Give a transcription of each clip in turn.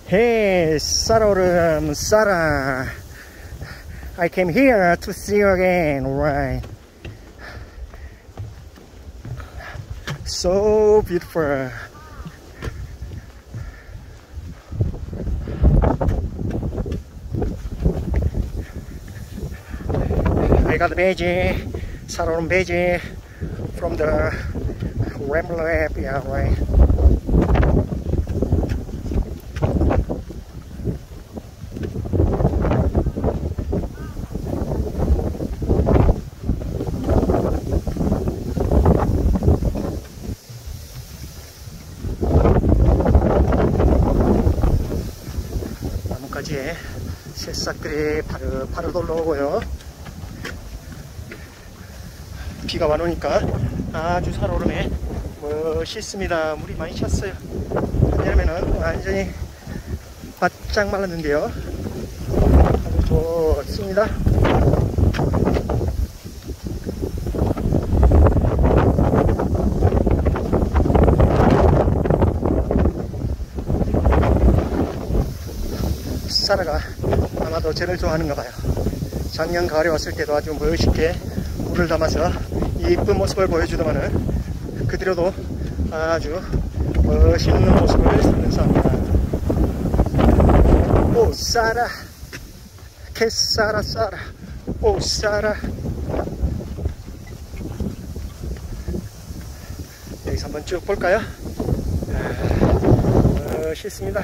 Hey, Sarorum, Sara. I came here to see you again, right? So beautiful. I got the badge, Sarorum badge from the Rambler app, yeah, right? 나뭇가지에 새싹들이 파르파르 올라오고요. 비가 와놓으니까 아주 살오름에 멋있습니다. 물이 많이 찼어요. 한여름에는 완전히 바짝 말랐는데요. 아주 좋습니다. 사라가 아마도 쟤를 좋아하는가 봐요. 작년 가을에 왔을 때도 아주 멋있게 물을 담아서 이쁜 모습을 보여주더만은 그대로도 아주 멋있는 모습을 선사합니다. 오 사라, 개사라 사라, 오 사라. 여기서 한번 쭉 볼까요? 멋있습니다.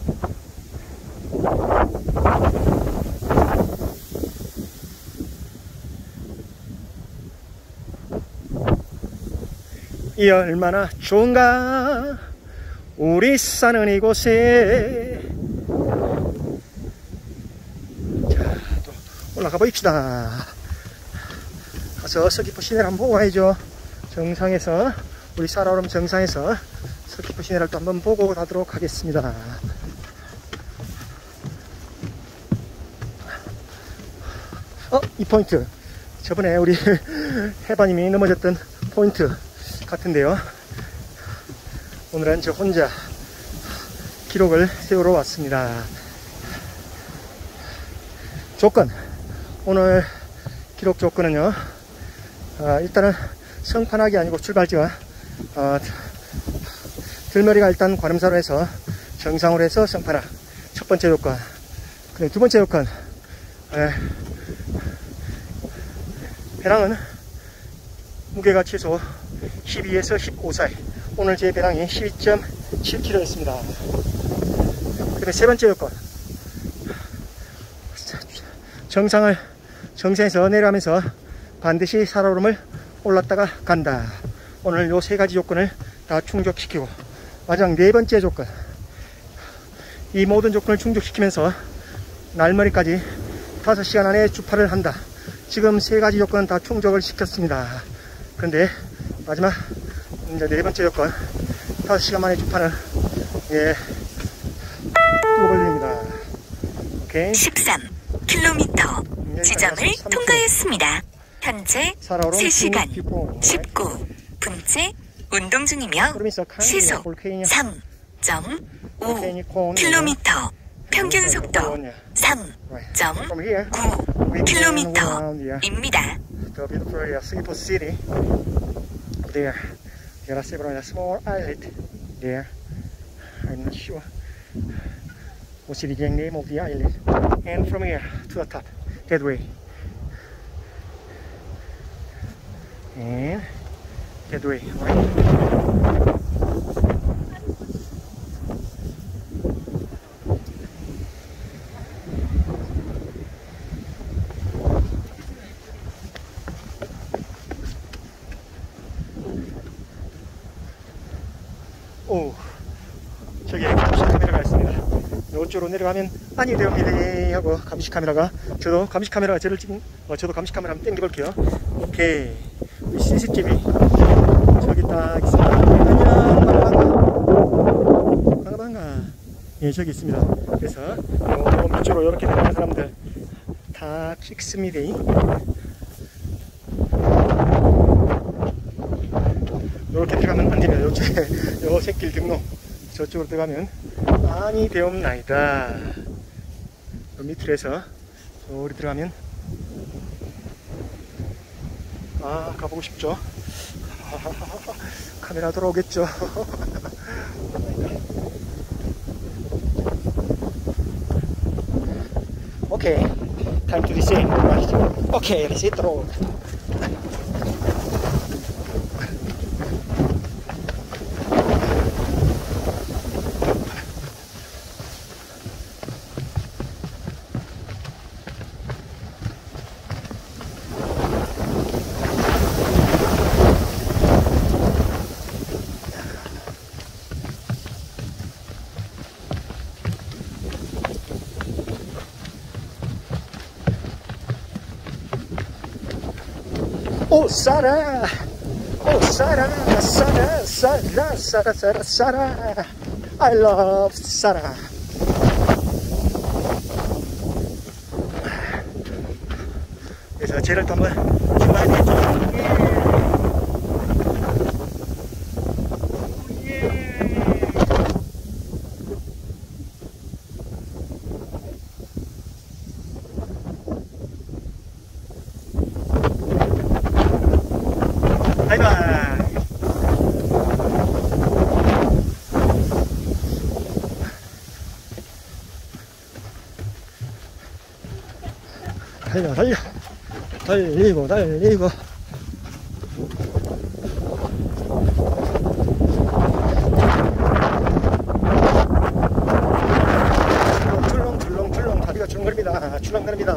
이 얼마나 좋은가 우리 사는 이곳에. 자, 또 올라가 봅시다. 가서 서귀포 시내를 한번 보고 와야죠. 정상에서, 우리 사라오름 정상에서 서귀포 시내를 또 한번 보고 가도록 하겠습니다. 이 포인트, 저번에 우리 해바님이 넘어졌던 포인트 같은데요. 오늘은 저 혼자 기록을 세우러 왔습니다. 조건, 오늘 기록 조건은요, 일단은 성판하기 아니고 출발지와 들머리가 일단 관음사로 해서 정상으로 해서 성판하, 첫 번째 조건. 그리고 두 번째 조건, 배낭은 무게가 최소 12에서 15 사이. 오늘 제 배낭이 12.7kg 였습니다. 그 다음에 세 번째 요건, 정상에서 내려가면서 반드시 살오름을 올랐다가 간다. 오늘 요 세 가지 조건을 다 충족시키고, 마지막 네 번째 조건, 이 모든 조건을 충족시키면서 날머리까지 5시간 안에 주파를 한다. 지금 세 가지 조건은 다 충족을 시켰습니다. 그런데 마지막 이제 네 번째 조건, 5시간 만에 주파는 또 걸립니다. 오케이. 13km 지점을 통과했습니다. 현재 3시간 19분째 운동 중이며 시속 3.5km, 평균 속도 3.9km입니다. The beautiful Singapore city. There are several small islands there. I'm not sure what's the name of the island. And from here to the top, that way. And that way, right? 오, 저기 감시 카메라가 있습니다. 이쪽으로 내려가면 아니 되옵니다 하고 감시 카메라가, 저도 감시 카메라가 저를 찍은, 저도 감시 카메라 한번 당겨 볼게요. 오케이, 우리 CCTV 저기 딱 있습니다. 안녕, 반가. 예, 저기 있습니다. 그래서 요 밑으로 이렇게 내려가는 사람들 다 찍습니다. 이렇게 들어가면 안 되면 요새 요 새길 등로 저쪽으로 들어가면 많이 되옵나이다. 밑으로 해서 저리 들어가면 가보고 싶죠. 카메라 돌아오겠죠. 오케이, time to descend. 오케이, let's hit the road. 오, 사라! 오, 사라! 사라! 사라! 사라! 사라! 사라! I love 사라! 그래서 쟤를 또 한번 출발해야죠. 바이바이. 달려 달려 달리고 달리고 출렁출렁출렁 다리가 출렁거립니다. 출렁거립니다.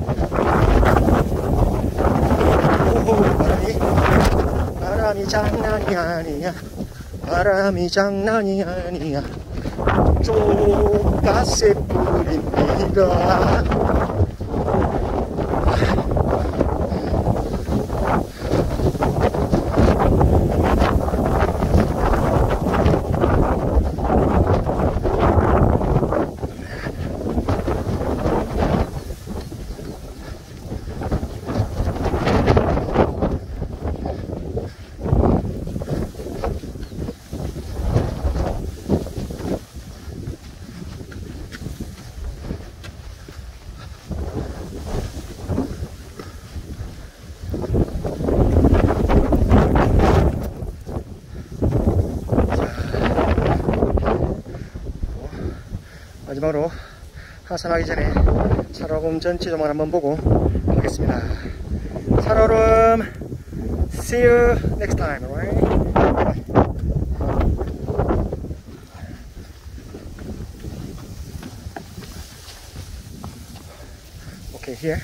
오호, 바람이 장난이 아니야. 바람이 장난이 아니야. 쪼가세 뿌립니다. 마지막으로 하산하기 전에 살얼음 전체 조망을 한번 보고 가겠습니다. 살얼음, see you next time, alright? Okay, here.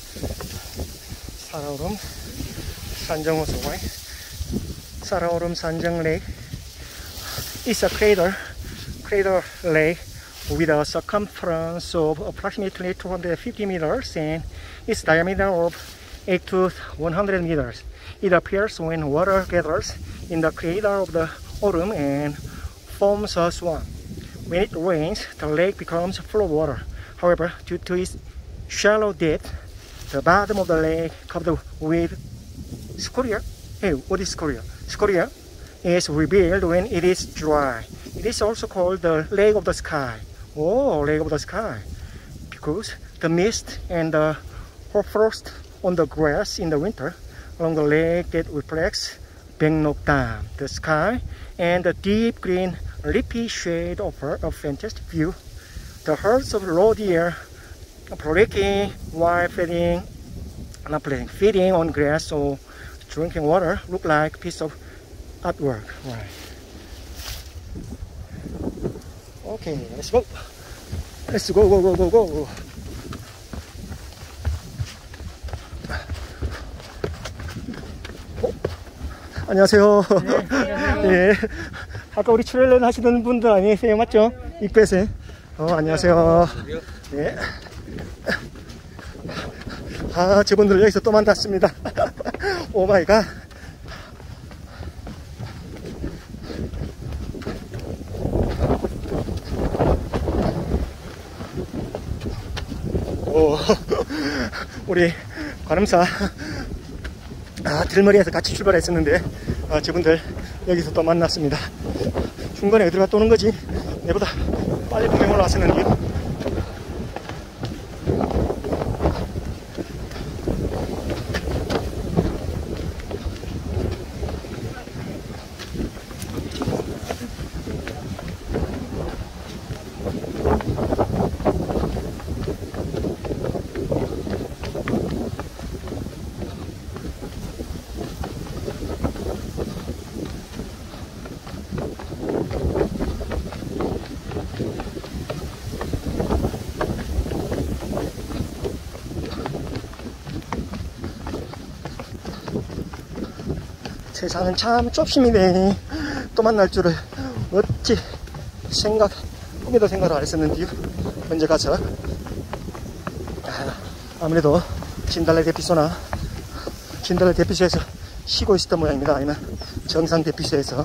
살얼음 산정호수, right? 살얼음 산정 lake. It's a crater lake with a circumference of approximately 250 meters and its diameter of 8 to 100 meters. It appears when water gathers in the crater of the autumn and forms a swamp. When it rains, the lake becomes full of water. However, due to its shallow depth, the bottom of the lake covered with scoria. Hey, what is scoria? Scoria is revealed when it is dry. It is also called the Lake of the Sky. Oh, Lake of the Sky. Because the mist and the frost on the grass in the winter along the lake that reflects Baeknok Dam, the sky, and the deep green leafy shade offer a fantastic view. The herds of roe deer frolicking while feeding on grass or drinking water look like a piece of artwork. Right. Okay, let's go. Let's go, go, go, go, go. 안녕하세요. 네, 예. 아까 우리 출연을 하시던 분들 아니세요? 맞죠? 입구에서. 안녕하세요. 네. 저분들 여기서 또 만났습니다. 오 마이 갓. 우리 관음사 들머리에서 같이 출발했었는데 저분들 여기서 또 만났습니다. 중간에 어디로 갔다 오는 거지? 내보다 빨리 분명 올라왔었는데요. 세상은 참 좁습니다. 또 만날 줄을 어찌 꿈에도 생각을 안 했었는데요. 먼저 가서 아무래도 진달래 대피소나 진달래 대피소에서 쉬고 있었던 모양입니다. 아니면 정상 대피소에서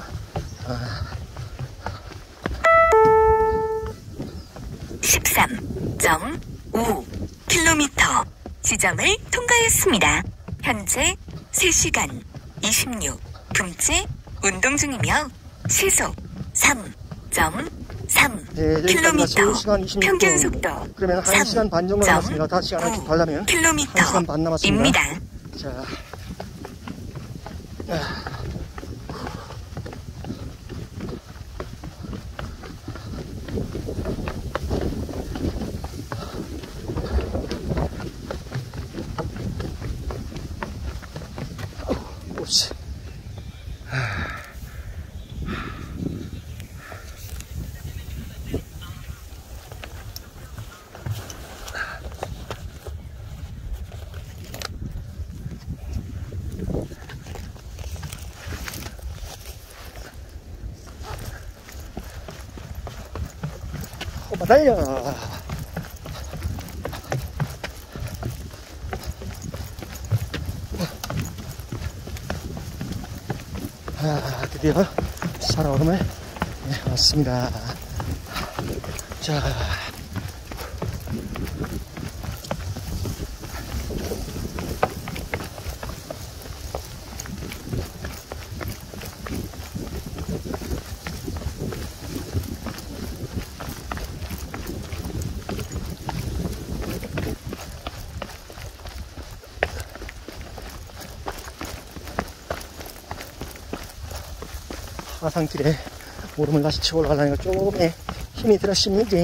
13.5km 지점을 통과했습니다. 현재 3시간 26분째 운동 중이며 시속 3.3km 평균 속도 그러면 1시간 반 정도 남았습니다. 5시간을 가려면 1시간 반 남았습니다. 자, 오씨. 호바 달려. 드디어 살아오름을 왔습니다. 자, 하산길에 오름을 다시 치고 올라가려니까 조금의 힘이 들었습니다.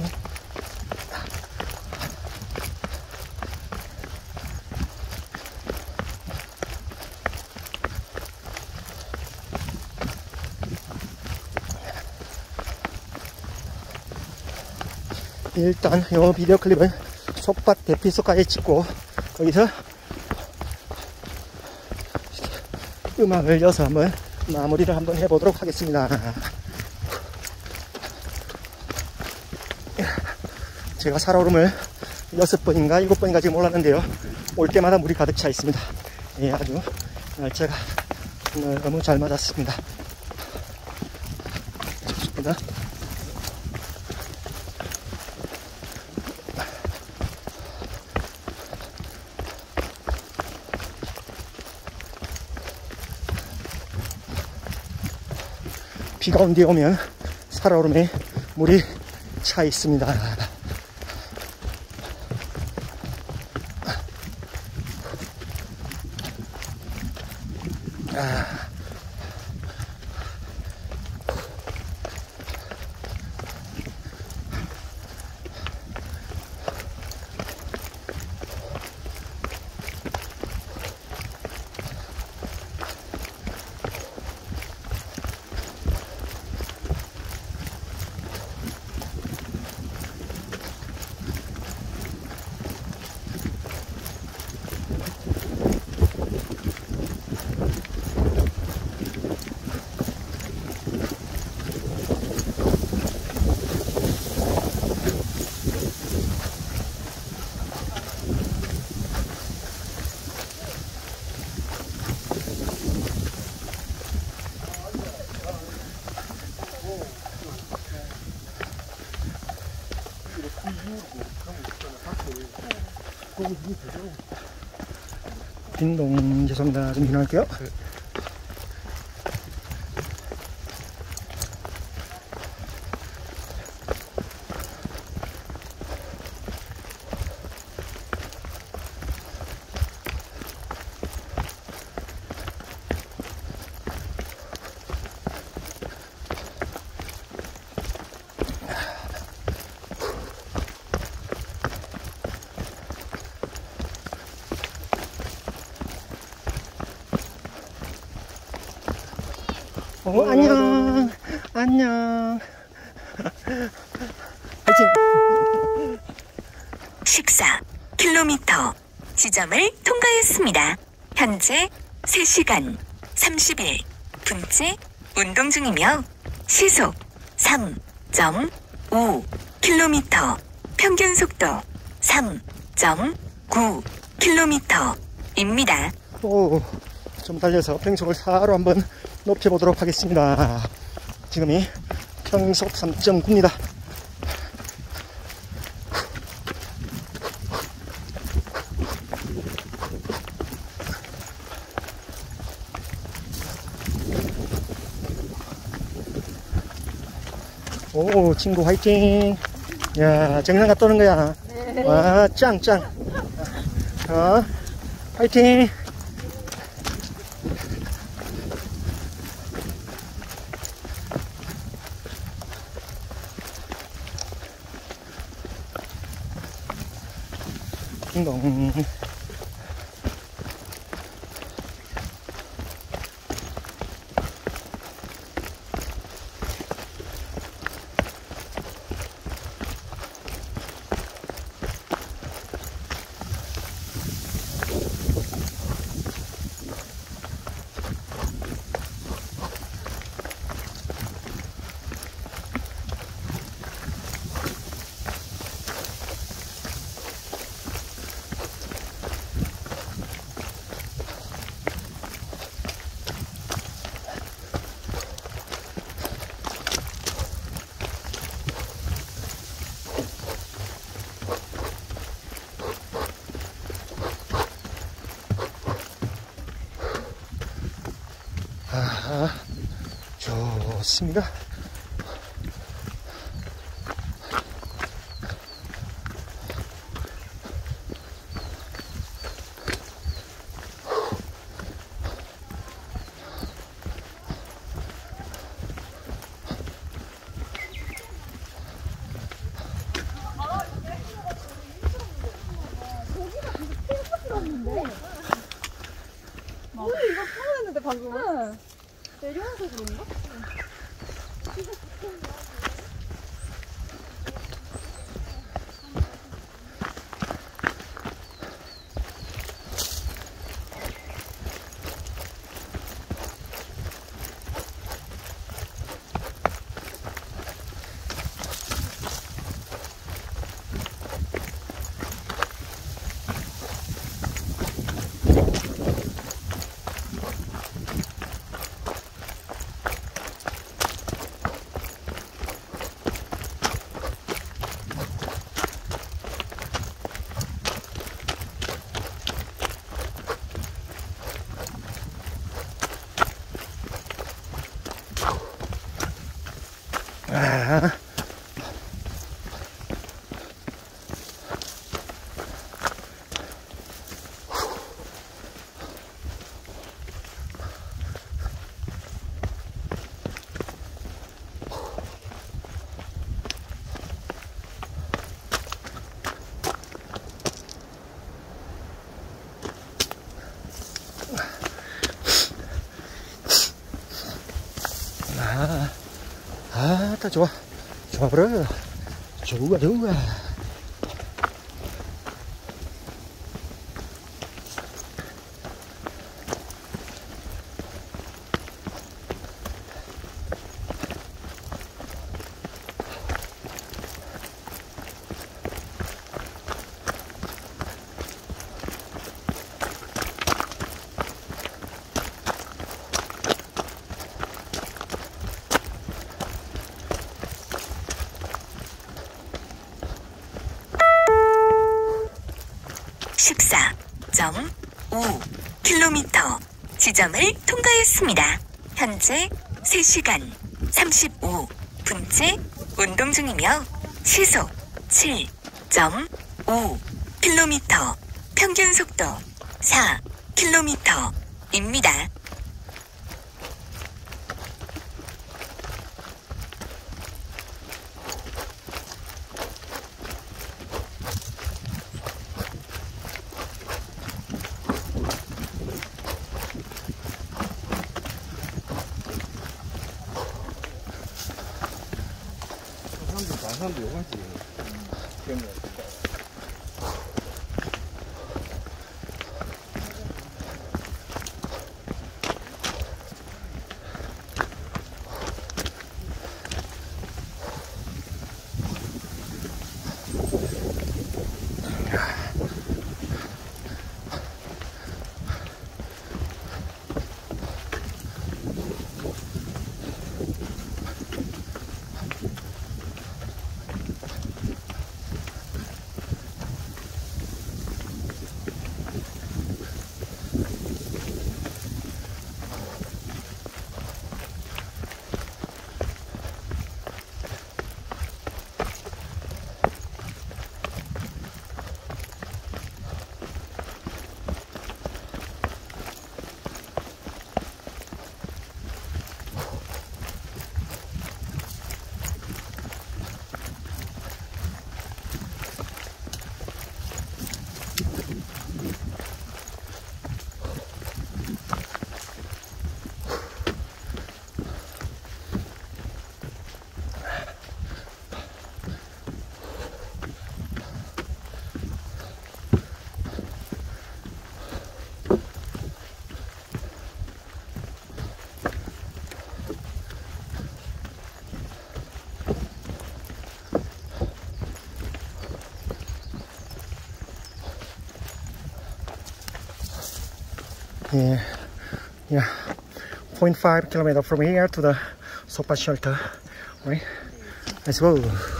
일단 이 비디오 클립은 속밭 대피소까지 찍고 거기서 음악을 이어서 한번 마무리를 한번 해보도록 하겠습니다. 제가 살아오름을 6번인가 7번인가 지금 올랐는데요. 올 때마다 물이 가득 차 있습니다. 예, 아주 날짜가 너무 잘 맞았습니다. 좋습니다. 비가 온 뒤에 오면 살아오름에 물이 차 있습니다. 딩동, 죄송합니다. 좀 지나갈게요. 안녕. 안녕. 화이팅. 14km 지점을 통과했습니다. 현재 3시간 31분째 운동 중이며 시속 3.5km, 평균 속도 3.9km입니다. 좀 달려서 평속을 4로 한번 높여보도록 하겠습니다. 지금이 평속 3.9입니다. 오, 친구 화이팅. 야, 정상 갔다 오는 거야. 네. 와, 짱. 화이팅. 딩동. 좋습니다. 이거 풀어냈는데 방금 내려와서 그런가? 다 좋아. 좋아버려. 좋아. (14.5km) 지점을 통과했습니다. 현재 3시간 35분째 운동 중이며 시속 7.5km, 평균 속도 4km입니다. 사람도 요가지. Yeah, 0.5 kilometer from here to the Sopa shelter, right? Let's go.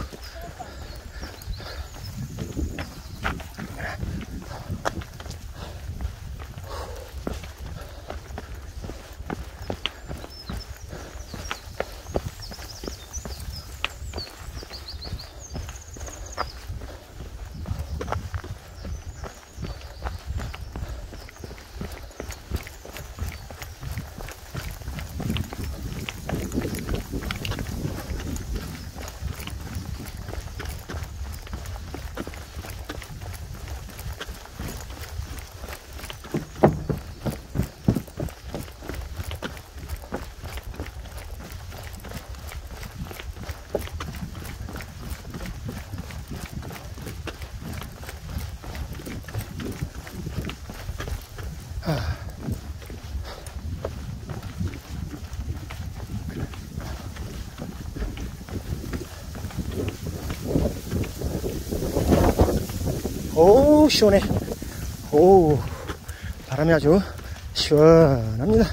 오, 시원해. 오, 바람이 아주 시원합니다.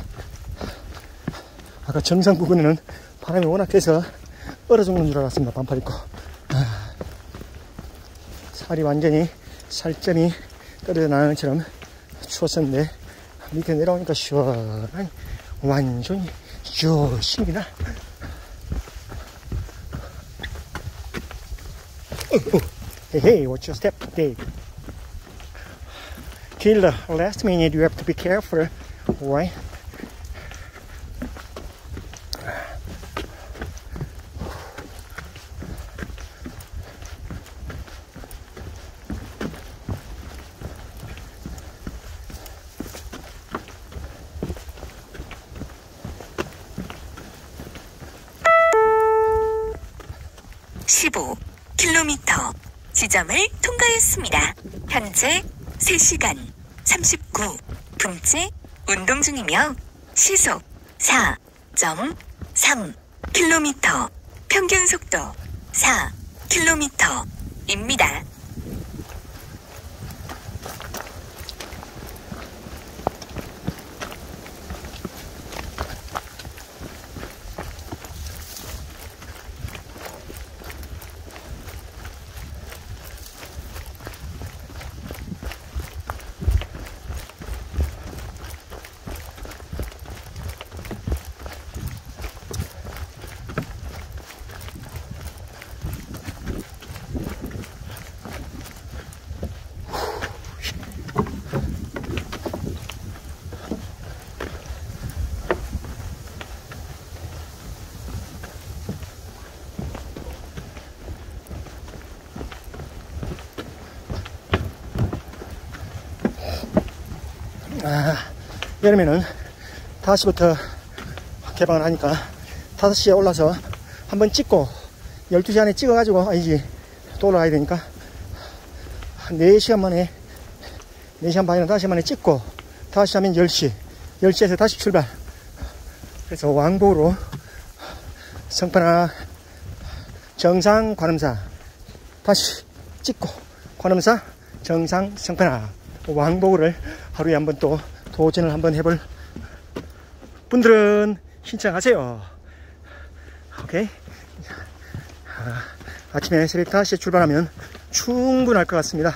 아까 정상 부근에는 바람이 워낙 세서 얼어 죽는 줄 알았습니다. 반팔 입고. 살이 완전히 살점이 떨어져 나는 것처럼 추웠었는데 밑에 내려오니까 시원하니 완전히 좋습니다. Hey, watch your step, Dave. Till the last minute, you have to be careful, right? (15km) 지점을 통과했습니다. 현재 3시간 39분째 운동 중이며 시속 4.3km, 평균 속도 4km입니다. 여름에는 5시부터 개방을 하니까 5시에 올라서 한번 찍고 12시 안에 찍어가지고, 아니지, 또 올라가야 되니까, 4시간 만에, 4시간 반이나 5시간 만에 찍고, 다시 하면 10시, 10시에서 다시 출발. 그래서 왕복으로 성판아 정상 관음사 다시 찍고, 관음사 정상 성판아 왕복을 하루에 한번 또 도전을 한번 해볼 분들은 신청하세요. 오케이. 아침에 새벽 5시에 출발하면 충분할 것 같습니다.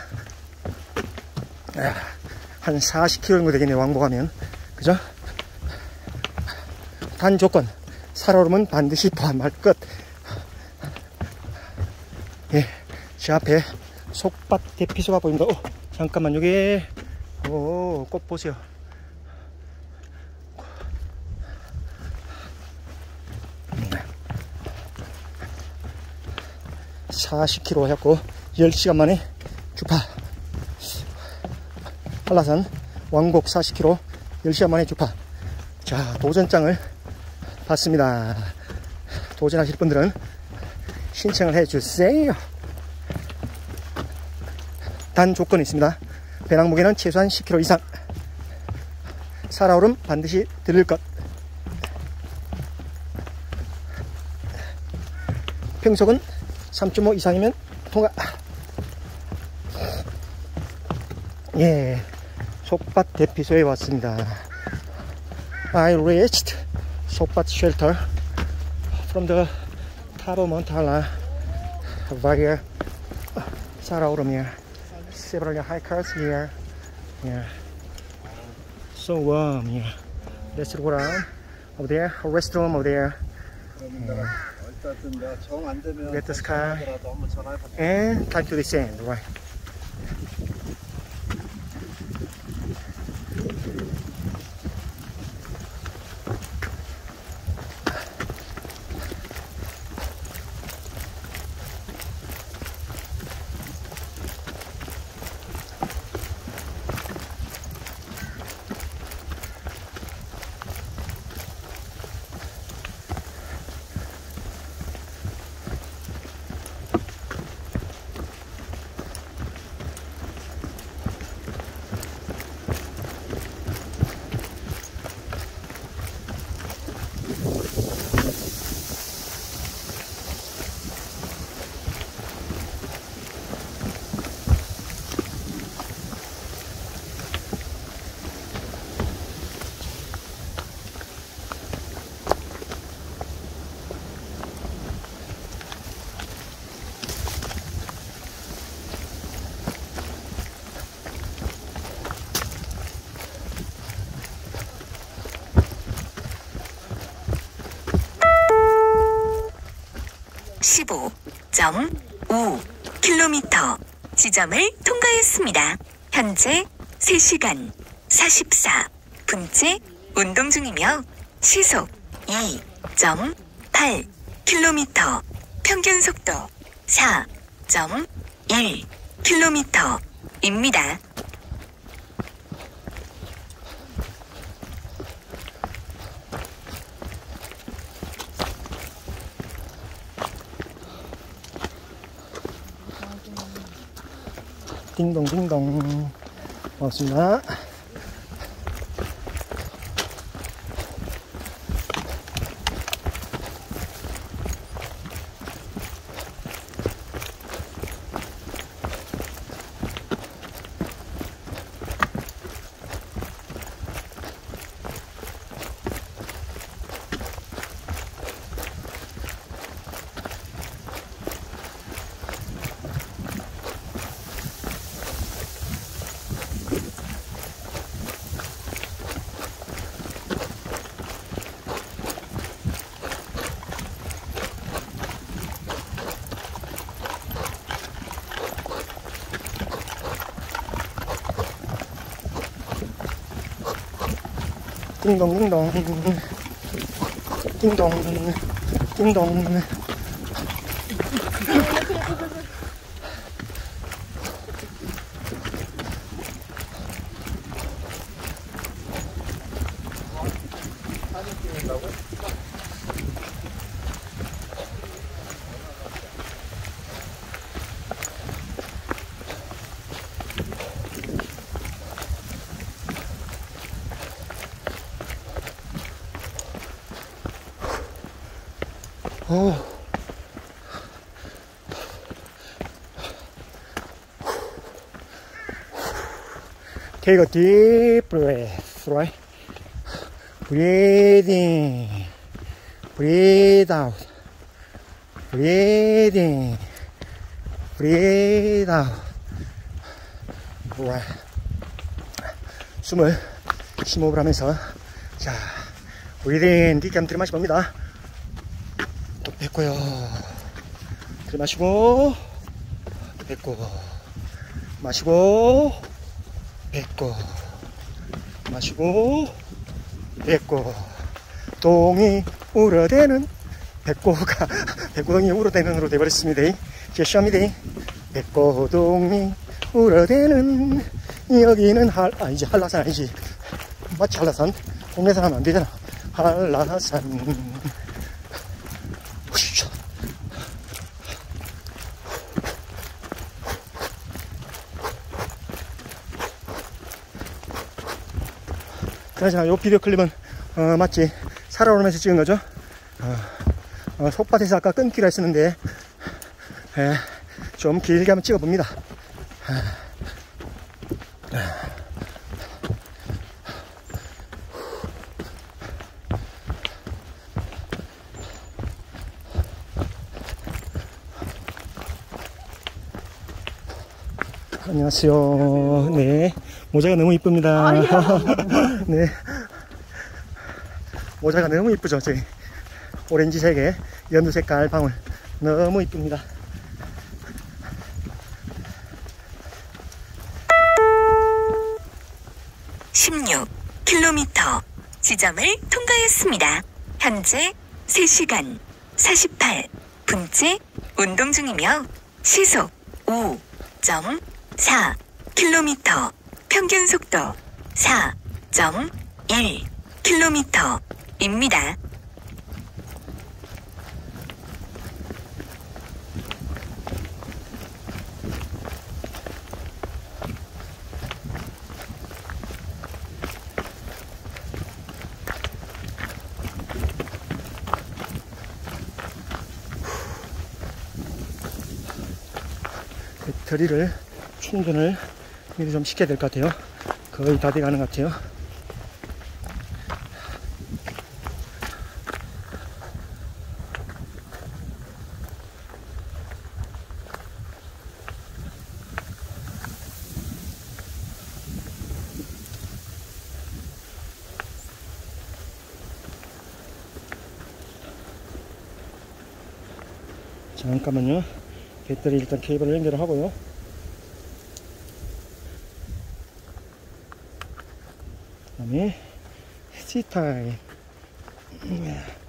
한 40km 정도 되겠네, 왕복하면. 그죠? 단 조건, 살얼음은 반드시 포함할 것. 예, 제 앞에 속밭 대피소가 보입니다. 잠깐만, 요게, 꽃 보세요. 40km 해갖고 10시간 만에 주파. 한라산 왕복 40km 10시간 만에 주파. 자, 도전장을 받습니다. 도전하실 분들은 신청을 해주세요. 단 조건이 있습니다. 배낭 무게는 최소한 10kg 이상. 살아오름 반드시 들릴 것. 평속은 3.5 이상이면 통과. 예, 속밭 대피소에 왔습니다. I reached 속밭 shelter from the top of Mount Hala via Saraurum here. Several hikers here. Yeah, so warm here. Let's go around over there. A restroom over there. Get the sky and time to descend, right? (15.5 km) 지점을 통과했습니다. 현재 3시간 44분째 운동 중이며 시속 2.8 km, 평균 속도 4.1 km입니다. 딩동딩동. 고맙습니다. 띵동띵동 띵동 띵동. 오. Take a deep breath, right? Breathe in, breathe out, breathe in, breathe out. Right. 숨을 심호흡을 하면서, 자, breathe in, 깊게 한번 들이마셔봅니다. 또 뱉고요. 들이마시고, 뱉고, 마시고, 뱉고, 마시고, 뱉고, 동이 울어대는 뱉고가 뱉고동이 울어대는으로 돼버렸습니다. 제시합니다. 뱉고동이 울어대는 여기는 아니지, 한라산 아니지. 마치 한라산. 국내산 하면 안 되잖아. 한라산. 그나저나 요 비디오 클립은 맞지, 살아오르면서 찍은 거죠. 속밭에서 아까 끊기로 했었는데 좀 길게 한번 찍어 봅니다. 안녕하세요. 네, 모자가 너무 이쁩니다. 네, 모자가 너무 이쁘죠. 저희 오렌지색의 연두 색깔 방울 너무 이쁩니다. (16km) 지점을 통과했습니다. 현재 3시간 48분째 운동 중이며 시속 5.4km, 평균 속도 4.1km입니다. 배터리를 충전을 미리 좀 시켜야 될 것 같아요. 거의 다 돼가는 것 같아요. 잠깐만요. 배터리 일단 케이블을 연결을 하고요. 그 다음에 C타입